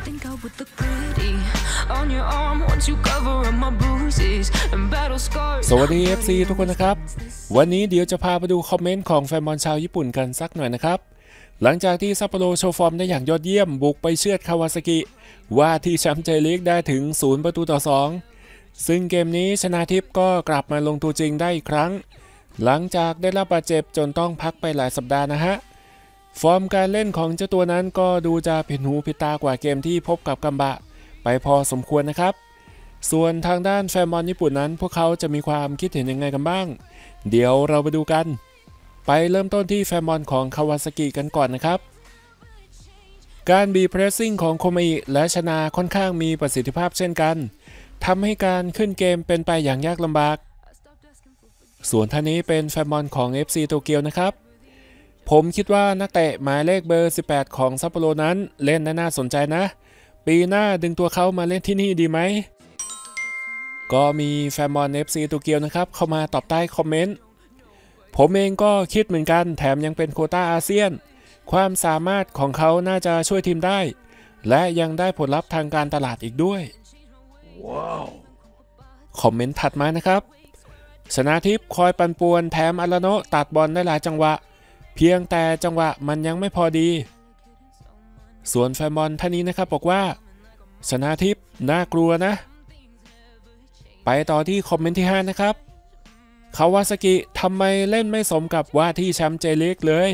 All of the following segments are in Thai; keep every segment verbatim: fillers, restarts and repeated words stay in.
สวัสดี เอฟ ซี ทุกคนนะครับวันนี้เดี๋ยวจะพาไปดูคอมเมนต์ของแฟนบอลชาวญี่ปุ่นกันสักหน่อยนะครับหลังจากที่ซัปโปโรโชว์ฟอร์มได้อย่างยอดเยี่ยมบุกไปเชือดคาวาซากิว่าที่แชมป์เจลีกได้ถึงศูนย์ประตูต่อสองซึ่งเกมนี้ชนาทิพย์ก็กลับมาลงตัวจริงได้อีกครั้งหลังจากได้รับบาดเจ็บจนต้องพักไปหลายสัปดาห์นะฮะฟอร์มการเล่นของเจ้าตัวนั้นก็ดูจะผิดหูผิดตากว่าเกมที่พบกับกัมบะไปพอสมควรนะครับส่วนทางด้านแฟนบอลญี่ปุ่นนั้นพวกเขาจะมีความคิดเห็นยังไงกันบ้างเดี๋ยวเราไปดูกันไปเริ่มต้นที่แฟนบอลของคาวาซากิกันก่อนนะครับการบีเพรสซิ่งของโคเมอิและชนาค่อนข้างมีประสิทธิภาพเช่นกันทำให้การขึ้นเกมเป็นไปอย่างยากลำบากส่วนท่านนี้เป็นแฟนบอลของ เอฟ ซี โตเกียวนะครับผมคิดว่านักเตะหมายเลขเบอร์สิบแปดของซัปโปโรนั้นเล่นน่าสนใจนะปีหน้าดึงตัวเขามาเล่นที่นี่ดีไหมก็มีแฟนบอล เอฟ ซี โตเกียวนะครับเข้ามาตอบใต้คอมเมนต์ผมเองก็คิดเหมือนกันแถมยังเป็นโควต้าอาเซียนความสามารถของเขาน่าจะช่วยทีมได้และยังได้ผลลัพธ์ทางการตลาดอีกด้วยว้าวคอมเมนต์ถัดมานะครับชนาทิพย์คอยปั่นป่วนแถมอาราโนะตัดบอลได้หลายจังหวะเพียงแต่จังหวะมันยังไม่พอดีส่วนแฟนบอลท่านนี้นะครับบอกว่าชนาทิพย์น่ากลัวนะไปต่อที่คอมเมนต์ที่ห้านะครับคาวาซากิทำไมเล่นไม่สมกับว่าที่แชมป์เจลีกเลย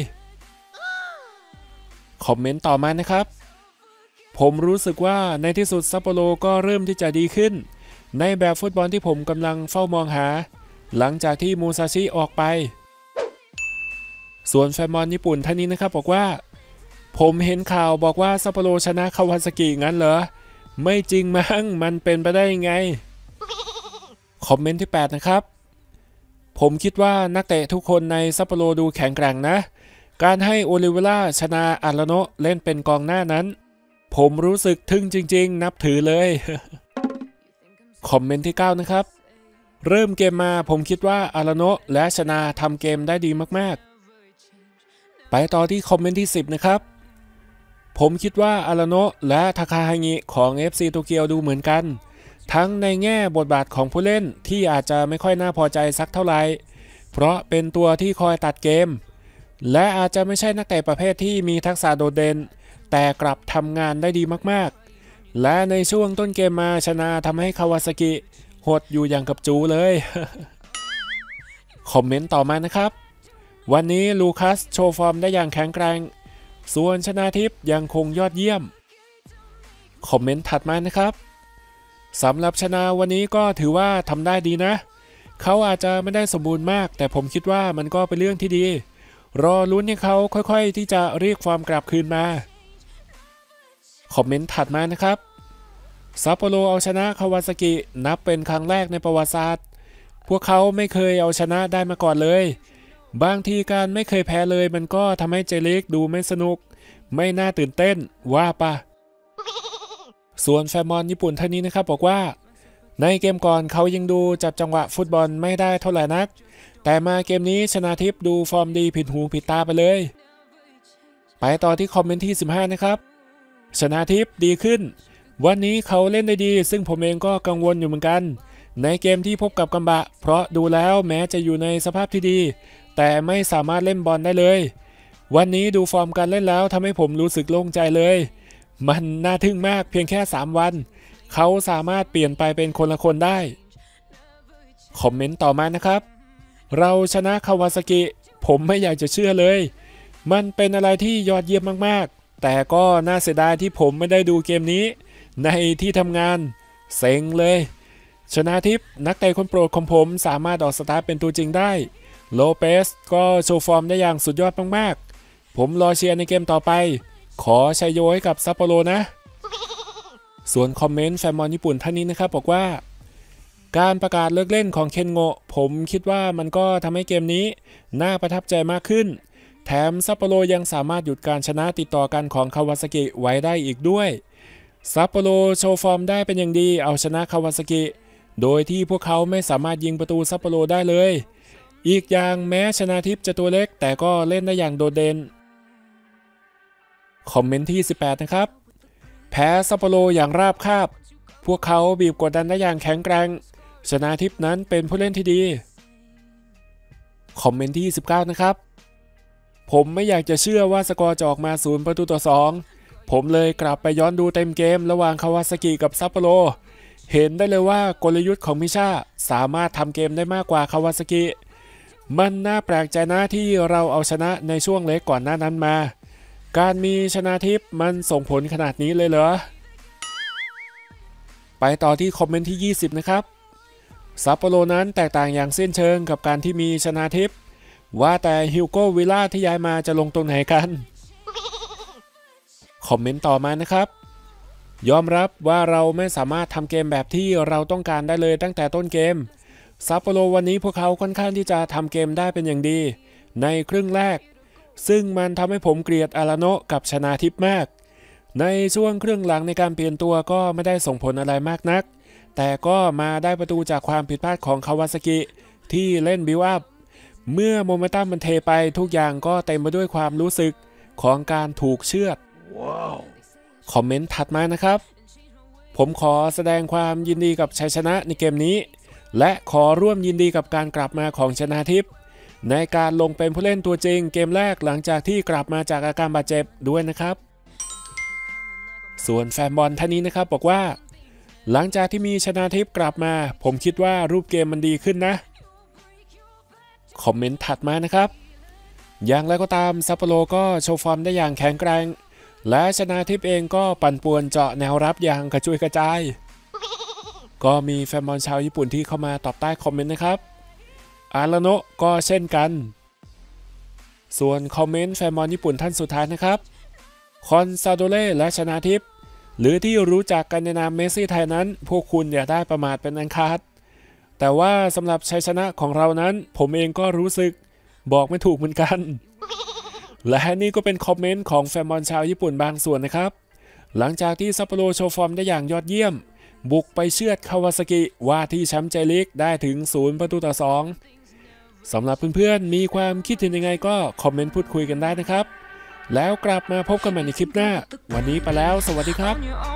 คอมเมนต์ต่อมานะครับผมรู้สึกว่าในที่สุดซัปโปโรก็เริ่มที่จะดีขึ้นในแบบฟุตบอลที่ผมกำลังเฝ้ามองหาหลังจากที่มูซาชิออกไปส่วนแฟนบอลญี่ปุ่นท่านนี้นะครับบอกว่าผมเห็นข่าวบอกว่าซัปโปโรชนะคาวาซากิงั้นเหรอไม่จริงมั้งมันเป็นไปได้ยังไงคอมเมนต์ที่แปดนะครับผมคิดว่านักเตะทุกคนในซัปโปโรดูแข็งแกร่งนะการให้โอลิเวล่าชนะอาราโนะเล่นเป็นกองหน้านั้นผมรู้สึกทึ่งจริงๆนับถือเลย คอมเมนต์ที่เก้านะครับเริ่มเกมมาผมคิดว่าอาราโนะและชนะทำเกมได้ดีมากๆไปต่อที่คอมเมนต์ที่สิบนะครับผมคิดว่าอาราโนะและทาคาฮางิของ เอฟ ซี โตเกียวดูเหมือนกันทั้งในแง่บทบาทของผู้เล่นที่อาจจะไม่ค่อยน่าพอใจสักเท่าไหร่เพราะเป็นตัวที่คอยตัดเกมและอาจจะไม่ใช่นักเตะประเภทที่มีทักษะโดดเด่นแต่กลับทำงานได้ดีมากๆและในช่วงต้นเกมมาชนะทำให้คาวาซากิหดอยู่อย่างกับจูเลย คอมเมนต์ต่อมานะครับวันนี้ลูคัสโชว์ฟอร์มได้อย่างแข็งแกร่งส่วนชนาทิพย์ยังคงยอดเยี่ยมคอมเมนต์ถัดมานะครับสำหรับชนาวันนี้ก็ถือว่าทำได้ดีนะเขาอาจจะไม่ได้สมบูรณ์มากแต่ผมคิดว่ามันก็เป็นเรื่องที่ดีรอลุ้นให้เขาค่อยๆที่จะเรียกความกลับคืนมาคอมเมนต์ถัดมานะครับซัปโปโรเอาชนะคาวาซากินับเป็นครั้งแรกในประวัติศาสตร์พวกเขาไม่เคยเอาชนะได้มาก่อนเลยบางทีการไม่เคยแพ้เลยมันก็ทำให้เจลีกดูไม่สนุกไม่น่าตื่นเต้นว่าปะส่วนแฟนบอลญี่ปุ่นท่านนี้นะครับบอกว่าในเกมก่อนเขายังดูจับจังหวะฟุตบอลไม่ได้เท่าไหร่นักแต่มาเกมนี้ชนาทิพย์ดูฟอร์มดีผิดหูผิดตาไปเลยไปต่อที่คอมเมนต์ที่สิบห้านะครับชนาทิพย์ดีขึ้นวันนี้เขาเล่นได้ดีซึ่งผมเองก็กังวลอยู่เหมือนกันในเกมที่พบกับกัมบะเพราะดูแล้วแม้จะอยู่ในสภาพที่ดีแต่ไม่สามารถเล่นบอลได้เลยวันนี้ดูฟอร์มการเล่นแล้วทำให้ผมรู้สึกโล่งใจเลยมันน่าทึ่งมากเพียงแค่สามวันเขาสามารถเปลี่ยนไปเป็นคนละคนได้คอมเมนต์ต่อมานะครับเราชนะคาวาซากิผมไม่อยากจะเชื่อเลยมันเป็นอะไรที่ยอดเยี่ยมมากๆแต่ก็น่าเสียดายที่ผมไม่ได้ดูเกมนี้ในที่ทำงานเซ็งเลยชนาทิพย์นักเตะคนโปรดของผมสามารถออกสตาร์ทเป็นตัวจริงได้โลเปสก็โชว์ฟอร์มได้อย่างสุดยอดมากๆผมรอเชียร์ในเกมต่อไปขอชัยโยให้กับซัปโปโรนะส่วนคอมเมนต์แฟนบอลญี่ปุ่นท่านนี้นะครับบอกว่าการประกาศเลิกเล่นของเคนโงะผมคิดว่ามันก็ทำให้เกมนี้น่าประทับใจมากขึ้นแถมซัปโปโรยังสามารถหยุดการชนะติดต่อกันของคาวาซากิไว้ได้อีกด้วยซัปโปโรโชว์ฟอร์มได้เป็นอย่างดีเอาชนะคาวาซากิโดยที่พวกเขาไม่สามารถยิงประตูซัปโปโรได้เลยอีกอย่างแม้ชนาทิพย์จะตัวเล็กแต่ก็เล่นได้อย่างโดดเด่นคอมเมนต์ที่สิบแปดนะครับแพ้ซัปโปโรอย่างราบคาบพวกเขาบีบกดดันได้อย่างแข็งแกร่งชนาทิพย์นั้นเป็นผู้เล่นที่ดีคอมเมนต์ที่ยี่สิบเก้านะครับผมไม่อยากจะเชื่อว่าสกอร์จะออกมาศูนย์ประตูต่อสองผมเลยกลับไปย้อนดูเต็มเกมระหว่างคาวาซากิกับซัปโปโรเห็นได้เลยว่ากลยุทธ์ของมิชาสามารถทำเกมได้มากกว่าคาวาซากิมันน่าแปลกใจนะที่เราเอาชนะในช่วงเล็กก่อนหน้านั้นมาการมีชนาทิพย์มันส่งผลขนาดนี้เลยเหรอไปต่อที่คอมเมนต์ที่ยี่สิบนะครับซัปโปโรนั้นแตกต่างอย่างสิ้นเชิงกับการที่มีชนาทิพย์ว่าแต่ฮิวโก้วิลล่าที่ย้ายมาจะลงตรงไหนกันคอมเมนต์ต่อมานะครับยอมรับว่าเราไม่สามารถทำเกมแบบที่เราต้องการได้เลยตั้งแต่ต้นเกมซัปโปโรวันนี้พวกเขาค่อนข้างที่จะทำเกมได้เป็นอย่างดีในครึ่งแรกซึ่งมันทำให้ผมเกลียดอาราโนะกับชนาทิพย์มากในช่วงครึ่งหลังในการเปลี่ยนตัวก็ไม่ได้ส่งผลอะไรมากนักแต่ก็มาได้ประตูจากความผิดพลาดของคาวาซากิที่เล่นบิวอัพเมื่อโมเมนตัมมันเทไปทุกอย่างก็เต็มไปด้วยความรู้สึกของการถูกเชือด wow. คอมเมนต์ถัดมานะครับผมขอแสดงความยินดีกับชัยชนะในเกมนี้และขอร่วมยินดีกับการกลับมาของชนาทิพย์ในการลงเป็นผู้เล่นตัวจริงเกมแรกหลังจากที่กลับมาจากอาการบาดเจ็บด้วยนะครับส่วนแฟนบอลท่านนี้นะครับบอกว่าหลังจากที่มีชนาทิพย์กลับมาผมคิดว่ารูปเกมมันดีขึ้นนะคอมเมนต์ถัดมานะครับอย่างไรก็ตามซัปโปโรก็โชว์ฟอร์มได้อย่างแข็งแกร่งและชนาทิพย์เองก็ปั่นป่วนเจาะแนวรับอย่างกระจุยกระจายก็มีแฟนบอลชาวญี่ปุ่นที่เข้ามาตอบใต้คอมเมนต์นะครับอาราโนะก็เช่นกันส่วนคอมเมนต์แฟนบอลญี่ปุ่นท่านสุดท้ายนะครับคอนซาโดเล่และชนาทิพย์หรือที่รู้จักกันในนามเมสซี่ไทยนั้นพวกคุณอย่าได้ประมาทเป็นอันขาดแต่ว่าสำหรับชัยชนะของเรานั้นผมเองก็รู้สึกบอกไม่ถูกเหมือนกันและนี่ก็เป็นคอมเมนต์ของแฟนบอลชาวญี่ปุ่นบางส่วนนะครับหลังจากที่ซัปโปโรโชว์ฟอร์มได้อย่างยอดเยี่ยมบุกไปเชือดคาวาซากิว่าที่แชมป์เจลีกได้ถึงศูนย์ประตูต่อสองสำหรับเพื่อนๆมีความคิดเห็นยังไงก็คอมเมนต์พูดคุยกันได้นะครับแล้วกลับมาพบกันใหม่ในคลิปหน้าวันนี้ไปแล้วสวัสดีครับ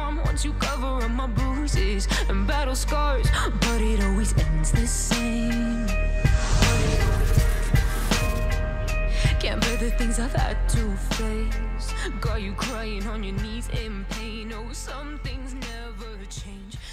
Can't bear the things I've had to face. Got you crying on your knees in pain. Oh, some things never change.